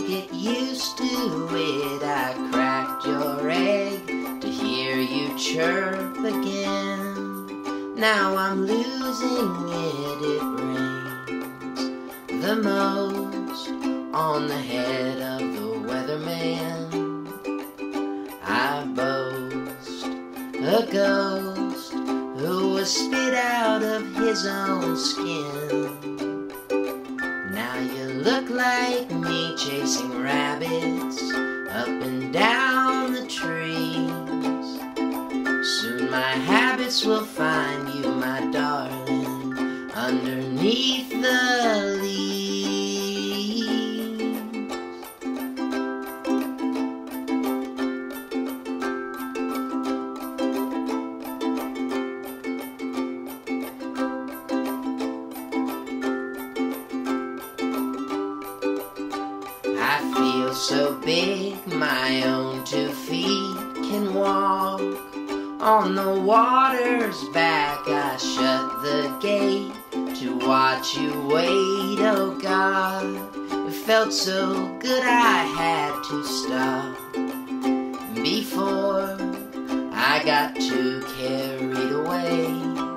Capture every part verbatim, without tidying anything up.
get used to it. I cracked your egg to hear you chirp again. Now I'm losing it, it rains the most on the head of the weatherman. I boast a ghost who was spit out of his own skin. Now you look like me chasing rabbits up and down the trees. Soon my habits will find you, my darling, underneath the leaves. I feel so big, my own two feet can walk on the water's back. I shut the gate to watch you wait. Oh God, it felt so good I had to stop before I got too carried away.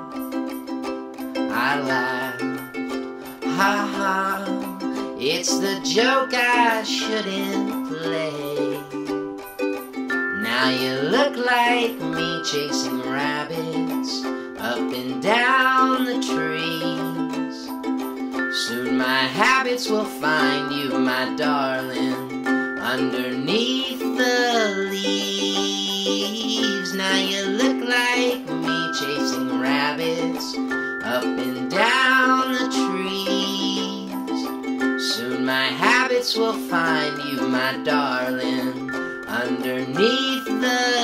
I laughed, ha ha, it's the joke I shouldn't play. Now you look like me chasing rabbits up and down the trees. Soon my habits will find you, my darling, underneath the leaves. Now you look like me chasing rabbits up and down the trees. Soon my habits will find you, my darling, underneath the